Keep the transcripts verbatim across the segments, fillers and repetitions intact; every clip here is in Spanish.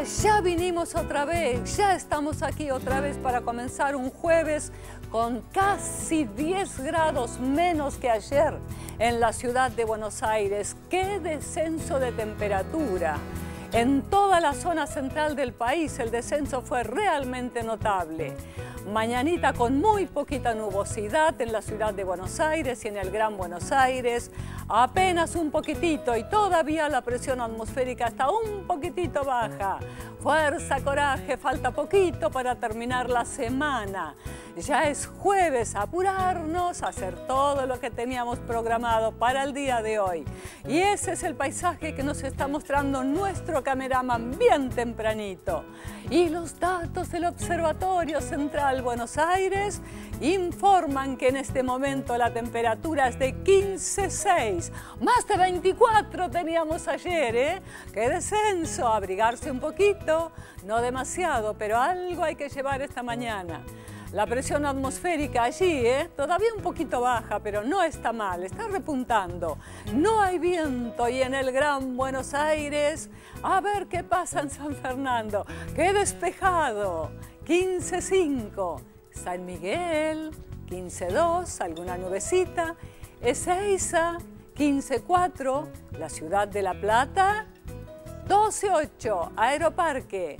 ya vinimos otra vez, ya estamos aquí otra vez para comenzar un jueves con casi diez grados menos que ayer en la ciudad de Buenos Aires. ¡Qué descenso de temperatura! En toda la zona central del país el descenso fue realmente notable. Mañanita con muy poquita nubosidad en la ciudad de Buenos Aires y en el Gran Buenos Aires. Apenas un poquitito y todavía la presión atmosférica está un poquitito baja. Fuerza, coraje, falta poquito para terminar la semana. Ya es jueves, apurarnos, a hacer todo lo que teníamos programado para el día de hoy. Y ese es el paisaje que nos está mostrando nuestro cameraman bien tempranito. Y los datos del Observatorio Central Buenos Aires informan que en este momento la temperatura es de quince punto seis. Más de veinticuatro teníamos ayer, ¿eh? ¡Qué descenso! Abrigarse un poquito, no demasiado, pero algo hay que llevar esta mañana. La presión atmosférica allí, ¿eh? Todavía un poquito baja, pero no está mal, está repuntando. No hay viento y en el Gran Buenos Aires, a ver qué pasa en San Fernando. ¡Qué despejado! quince punto cinco. San Miguel, quince punto dos, alguna nubecita. Ezeiza, quince punto cuatro. La Ciudad de La Plata, doce punto ocho. Aeroparque,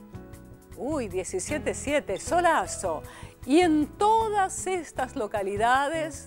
uy, diecisiete punto siete, solazo. Y en todas estas localidades,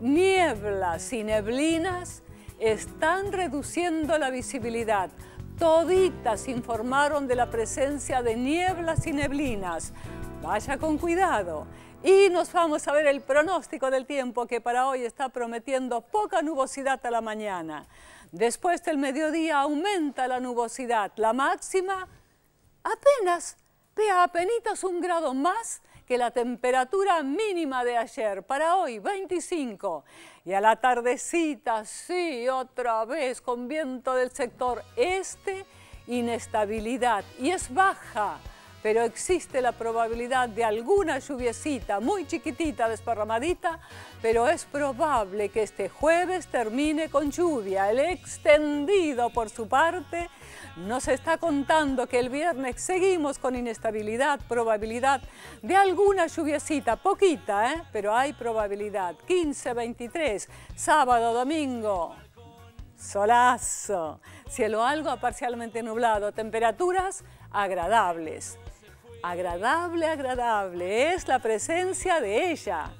nieblas y neblinas están reduciendo la visibilidad. Toditas informaron de la presencia de nieblas y neblinas. Vaya con cuidado. Y nos vamos a ver el pronóstico del tiempo que para hoy está prometiendo poca nubosidad a la mañana. Después del mediodía aumenta la nubosidad. La máxima apenas, vea, apenas un grado más que la temperatura mínima de ayer. Para hoy, veinticinco. Y a la tardecita, sí, otra vez con viento del sector este, inestabilidad. Y es baja, pero existe la probabilidad de alguna lluviecita, muy chiquitita, desparramadita, pero es probable que este jueves termine con lluvia. El extendido, por su parte, nos está contando que el viernes seguimos con inestabilidad, probabilidad de alguna lluviecita, poquita, ¿eh? Pero hay probabilidad. quince, veintitrés, sábado, domingo, solazo, cielo algo parcialmente nublado, temperaturas agradables. Agradable, agradable, es la presencia de ella.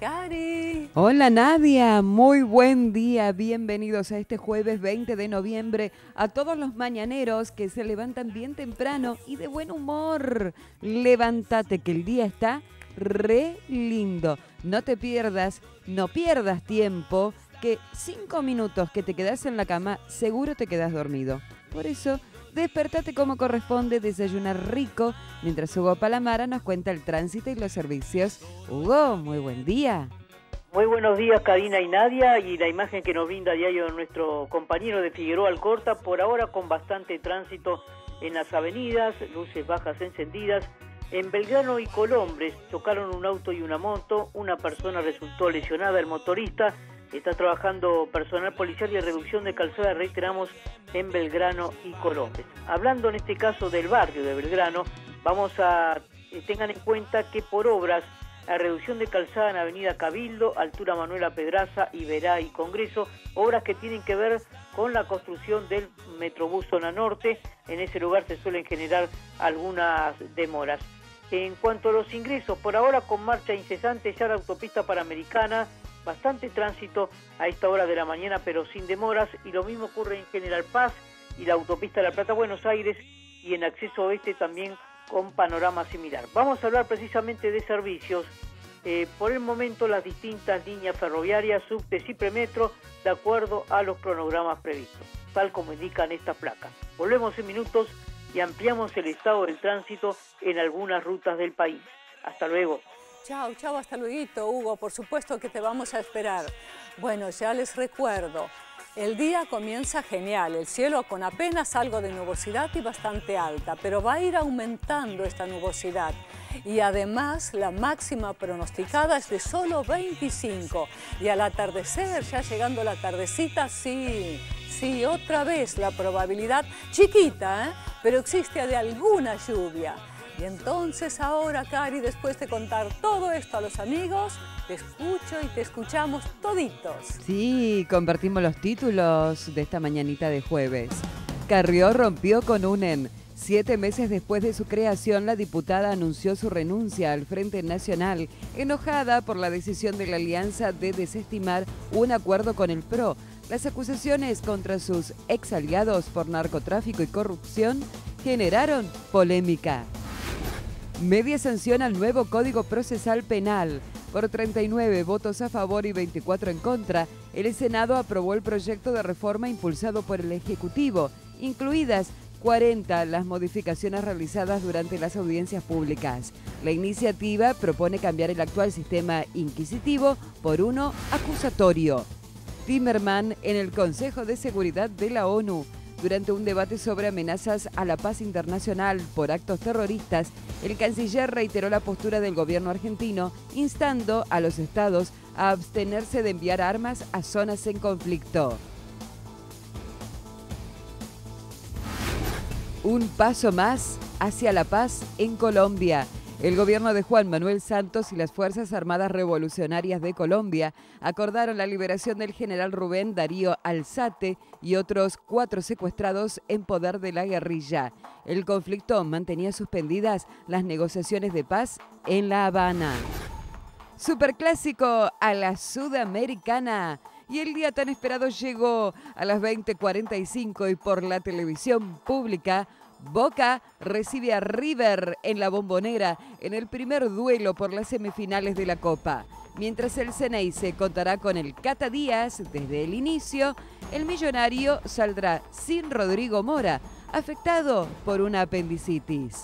Cari. Hola Nadia, muy buen día, bienvenidos a este jueves veinte de noviembre, a todos los mañaneros que se levantan bien temprano y de buen humor. Levántate que el día está re lindo, no te pierdas, no pierdas tiempo, que cinco minutos que te quedas en la cama seguro te quedas dormido. Por eso, despertate como corresponde, desayunar rico, mientras Hugo Palamara nos cuenta el tránsito y los servicios. Hugo, muy buen día. Muy buenos días, Karina y Nadia, y la imagen que nos brinda diario nuestro compañero de Figueroa Alcorta, por ahora con bastante tránsito en las avenidas, luces bajas encendidas. En Belgrano y Colombres chocaron un auto y una moto, una persona resultó lesionada, el motorista. Está trabajando personal policial y reducción de calzada, reiteramos, en Belgrano y Colombres. Hablando en este caso del barrio de Belgrano, vamos a, eh, tengan en cuenta que por obras, a reducción de calzada en Avenida Cabildo, altura Manuela Pedraza, Iberá y Congreso, obras que tienen que ver con la construcción del Metrobús Zona Norte. En ese lugar se suelen generar algunas demoras. En cuanto a los ingresos, por ahora con marcha incesante ya la autopista Panamericana, bastante tránsito a esta hora de la mañana, pero sin demoras, y lo mismo ocurre en General Paz y la autopista de La Plata Buenos Aires, y en acceso oeste también con panorama similar. Vamos a hablar precisamente de servicios. Eh, por el momento las distintas líneas ferroviarias, subtes y premetro, de acuerdo a los cronogramas previstos, tal como indican estas placas. Volvemos en minutos y ampliamos el estado del tránsito en algunas rutas del país. Hasta luego. Chao, chao, hasta luego, Hugo. Por supuesto que te vamos a esperar. Bueno, ya les recuerdo, el día comienza genial, el cielo con apenas algo de nubosidad y bastante alta, pero va a ir aumentando esta nubosidad. y además la máxima pronosticada es de solo veinticinco. Y al atardecer, ya llegando la tardecita, sí, sí, otra vez la probabilidad chiquita, ¿eh? Pero existe de alguna lluvia. Y entonces ahora, Cari, después de contar todo esto a los amigos, te escucho y te escuchamos toditos. Sí, compartimos los títulos de esta mañanita de jueves. Carrió rompió con UNEN. Siete meses después de su creación, la diputada anunció su renuncia al Frente Nacional, enojada por la decisión de la alianza de desestimar un acuerdo con el P R O. Las acusaciones contra sus ex aliados por narcotráfico y corrupción generaron polémica. Media sanciona el nuevo Código Procesal Penal. Por treinta y nueve votos a favor y veinticuatro en contra, el Senado aprobó el proyecto de reforma impulsado por el Ejecutivo, incluidas cuarenta las modificaciones realizadas durante las audiencias públicas. La iniciativa propone cambiar el actual sistema inquisitivo por uno acusatorio. Timerman en el Consejo de Seguridad de la ONU. Durante un debate sobre amenazas a la paz internacional por actos terroristas, el canciller reiteró la postura del gobierno argentino, instando a los estados a abstenerse de enviar armas a zonas en conflicto. Un paso más hacia la paz en Colombia. El gobierno de Juan Manuel Santos y las Fuerzas Armadas Revolucionarias de Colombia acordaron la liberación del general Rubén Darío Alzate y otros cuatro secuestrados en poder de la guerrilla. El conflicto mantenía suspendidas las negociaciones de paz en La Habana. Superclásico a la Sudamericana. Y el día tan esperado llegó a las veinte cuarenta y cinco y por la televisión pública, Boca recibe a River en la Bombonera en el primer duelo por las semifinales de la Copa. Mientras el Ceneice contará con el Cata Díaz desde el inicio, el millonario saldrá sin Rodrigo Mora, afectado por una apendicitis.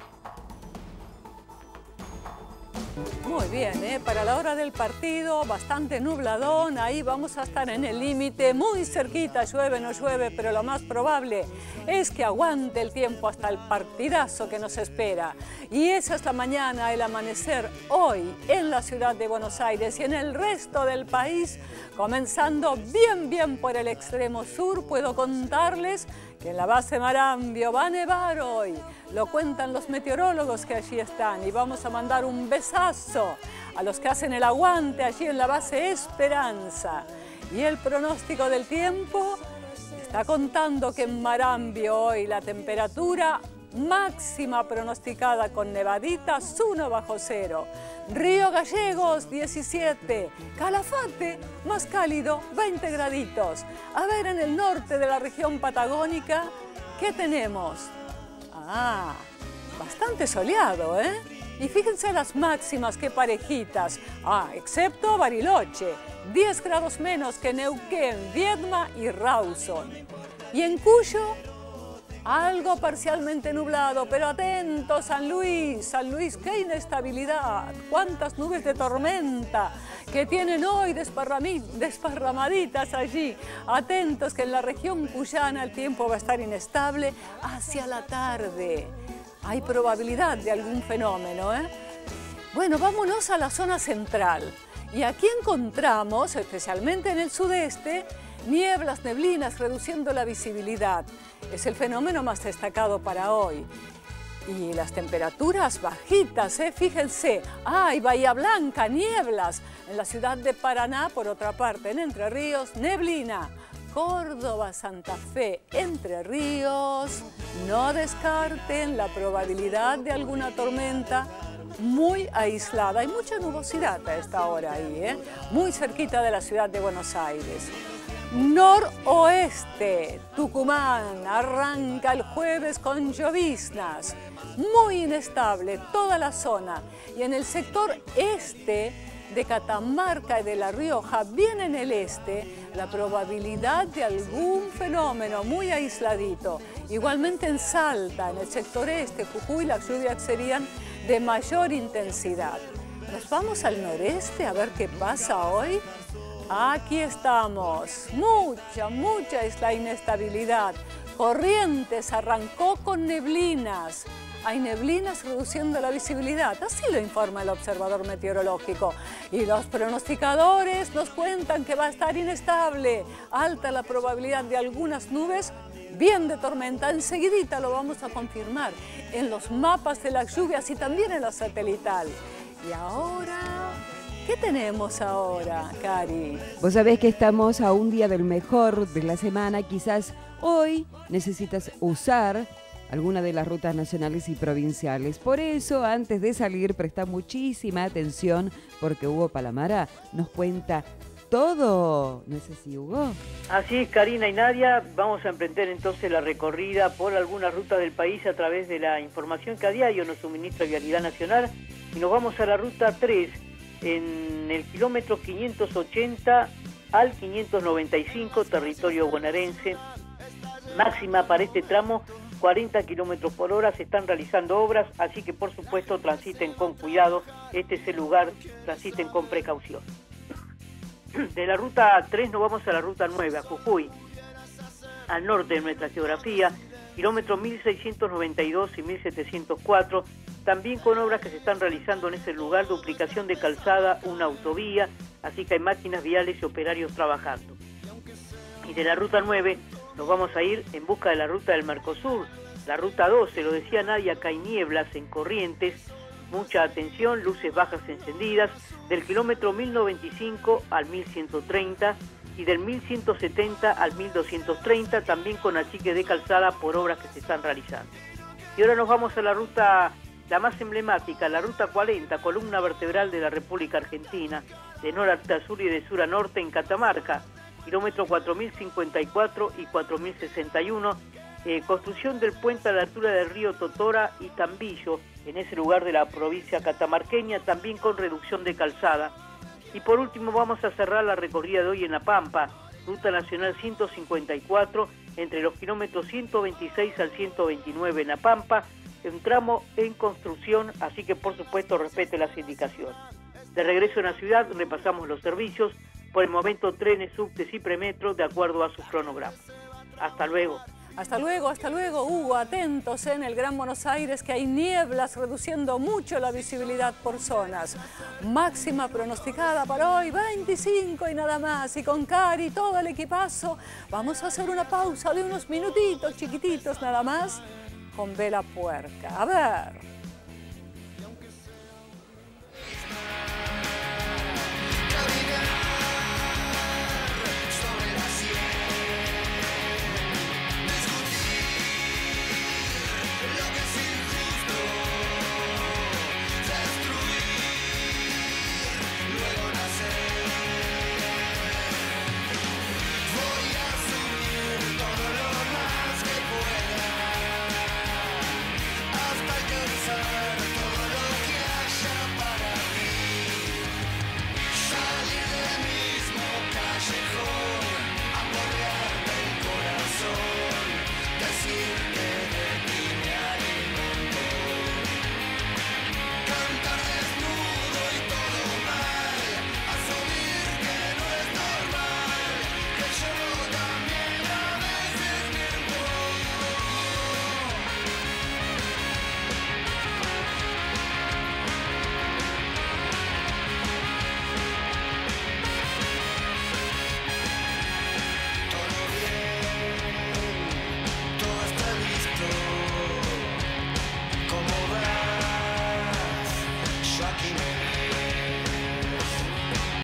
Muy bien, ¿eh? Para la hora del partido, bastante nubladón, ahí vamos a estar en el límite, muy cerquita, llueve, no llueve, pero lo más probable es que aguante el tiempo hasta el partidazo que nos espera. Y esa es la mañana, el amanecer hoy en la ciudad de Buenos Aires y en el resto del país, comenzando bien, bien por el extremo sur, puedo contarles que en la base Marambio va a nevar hoy. Lo cuentan los meteorólogos que allí están y vamos a mandar un besazo a los que hacen el aguante allí en la base Esperanza. Y el pronóstico del tiempo está contando que en Marambio hoy la temperatura máxima pronosticada con nevaditas uno bajo cero. Río Gallegos diecisiete, Calafate más cálido veinte graditos. A ver en el norte de la región patagónica, ¿qué tenemos? Ah, bastante soleado, ¿eh? Y fíjense las máximas, qué parejitas. Ah, excepto Bariloche, diez grados menos que Neuquén, Viedma y Rawson. Y en Cuyo, algo parcialmente nublado, pero atento San Luis, San Luis, qué inestabilidad, cuántas nubes de tormenta que tienen hoy desparramaditas allí. Atentos que en la región cuyana el tiempo va a estar inestable hacia la tarde. Hay probabilidad de algún fenómeno, ¿eh? Bueno, vámonos a la zona central. Y aquí encontramos, especialmente en el sudeste, nieblas, neblinas, reduciendo la visibilidad. Es el fenómeno más destacado para hoy. Y las temperaturas bajitas, ¿eh? Fíjense. Ah, y Bahía Blanca, nieblas. En la ciudad de Paraná, por otra parte, en Entre Ríos, neblina. Córdoba, Santa Fe, Entre Ríos. No descarten la probabilidad de alguna tormenta muy aislada. Hay mucha nubosidad a esta hora ahí, ¿eh? Muy cerquita de la ciudad de Buenos Aires. Noroeste, Tucumán, arranca el jueves con lloviznas, muy inestable toda la zona. Y en el sector este de Catamarca y de La Rioja, bien en el este, la probabilidad de algún fenómeno muy aisladito. Igualmente en Salta, en el sector este, Jujuy, las lluvias serían de mayor intensidad. Nos vamos al noreste a ver qué pasa hoy. Aquí estamos, mucha, mucha es la inestabilidad. Corrientes arrancó con neblinas. hay neblinas reduciendo la visibilidad. Así lo informa el observador meteorológico. Y los pronosticadores nos cuentan que va a estar inestable. Alta la probabilidad de algunas nubes, bien de tormenta. Enseguidita lo vamos a confirmar en los mapas de las lluvias y también en la satelital. Y ahora, ¿qué tenemos ahora, Cari? Vos sabés que estamos a un día del mejor de la semana. Quizás hoy necesitas usar alguna de las rutas nacionales y provinciales. Por eso, antes de salir, presta muchísima atención porque Hugo Palamara nos cuenta todo. ¿No es así, Hugo? Así es, Karina y Nadia. Vamos a emprender entonces la recorrida por algunas rutas del país a través de la información que a diario nos suministra Vialidad Nacional. Y nos vamos a la ruta tres, en el kilómetro quinientos ochenta al quinientos noventa y cinco, territorio bonaerense. Máxima para este tramo, cuarenta kilómetros por hora. Se están realizando obras, así que por supuesto transiten con cuidado. Este es el lugar, transiten con precaución. De la ruta tres nos vamos a la ruta nueve, a Jujuy, al norte de nuestra geografía, kilómetros mil seiscientos noventa y dos y mil setecientos cuatro, también con obras que se están realizando en ese lugar, duplicación de calzada, una autovía, así que hay máquinas viales y operarios trabajando. Y de la ruta nueve nos vamos a ir en busca de la ruta del Mercosur, la ruta doce, lo decía Nadia, acá hay nieblas en Corrientes, mucha atención, luces bajas encendidas, del kilómetro mil noventa y cinco al mil ciento treinta y del mil ciento setenta al mil doscientos treinta, también con achique de calzada por obras que se están realizando. Y ahora nos vamos a la ruta, la más emblemática, la ruta cuarenta, columna vertebral de la República Argentina, de norte a sur y de sur a norte en Catamarca, kilómetro cuatro mil cincuenta y cuatro y cuatro mil sesenta y uno, eh, construcción del puente a la altura del río Totora y Tambillo, en ese lugar de la provincia catamarqueña, también con reducción de calzada. Y por último vamos a cerrar la recorrida de hoy en La Pampa, ruta nacional ciento cincuenta y cuatro, entre los kilómetros ciento veintiséis al ciento veintinueve en La Pampa, un tramo en construcción, así que por supuesto respete las indicaciones. De regreso en la ciudad repasamos los servicios, por el momento trenes, subtes y premetro de acuerdo a sus cronogramas. Hasta luego. Hasta luego, hasta luego, Hugo. Atentos en el Gran Buenos Aires que hay nieblas reduciendo mucho la visibilidad por zonas. Máxima pronosticada para hoy, veinticinco y nada más. Y con Cari, todo el equipazo, vamos a hacer una pausa de unos minutitos chiquititos nada más con Vela Puerca. A ver. Joaquín.